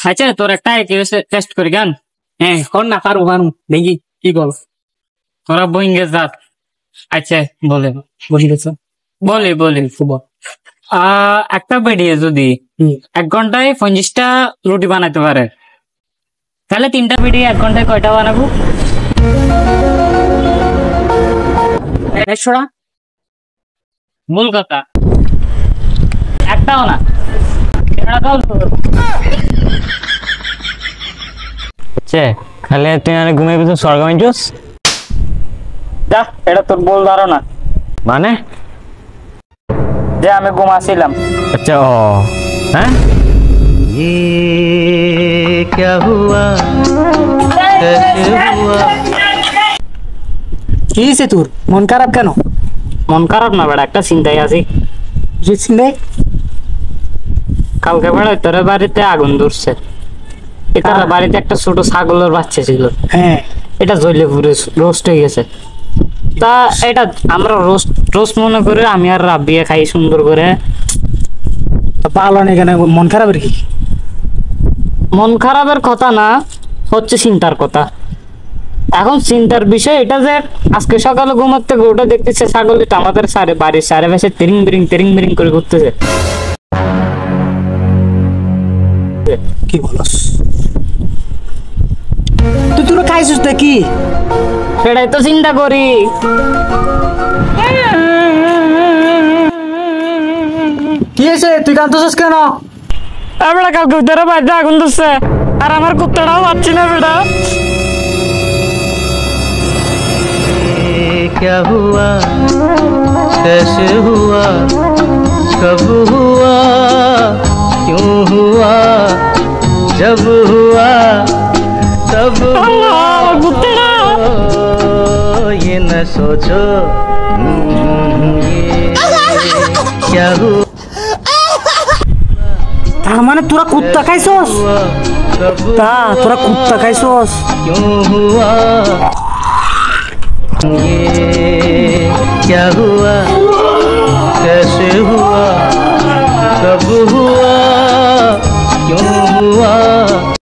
আচ্ছা তোর একটা টেস্ট করি গান। হ্যাঁ কর না, পারু পারু দেখি কি বল তোরা বইঙ্গে যাত। আচ্ছা বলে বলিস, বলে বলে শুভ। একটা বেরিয়ে যদি 1 ঘন্টায় 50টা রুটি বানাতে পারে, তাহলে 3টা বেরিয়ে 1 ঘন্টায় কয়টা বানাবো? 150টা। ভুল কথা, একটাও না। খালি তুই ঘুমিয়ে পেছন স্বর্গ মানছিস? যা, এটা তোর ভুল ধারণা। মানে যে আমি ঘুমাছিলাম। আচ্ছা ও হ্যাঁ, কি হয়েছে তোর? মন খারাপ কেন? মন খারাপ না বেড়া, একটা চিন্তায় আছি। চিন্তায়? কালকে বেড়া তোর বাড়িতে আগুন ধরছে। এটার বাড়িতে একটা ছোট ছাগলের বাচ্চা ছিল। হ্যাঁ, এটা জ্বলে পুরো রোস্ট হয়ে গেছে। তা এটা আমরা রোস্ট রোস্ট মনে করে আমি আর রাব্বিয়া খাই সুন্দর করে। ভালো নেই কেন? মন খারাপের কি? মন খারাপের কথা না, হচ্ছে চিন্তার কথা। এখন চিন্তার বিষয় এটা যে আজকে সকালে ঘুমাতে ওটা দেখতেছে ছাগলটা আমাদের বাড়ির সারে পাশে তেরিং বিরিং করে ঘুরতেছে। কি বলস তুই? তোরা খাইছিস নাকি? সেটাই তো চিন্তা করি। কি হয়েছে? তুই কাঁদতেছিস কেন? বেটা কালকে তোরা বাড়িতে আগুন ধরছে আর আমার কুত্তাটাও পাচ্ছি না বেটা। क्या हुआ, कैसे हुआ, कब हुआ, क्यों हुआ, जब हुआ तब हुआ, ये न सोचो ये क्या हुआ। তার মানে তোরা কুত্তা খাইছস? তোরা কুত্তা খাইছস? क्यों हुआ, ये क्या हुआ।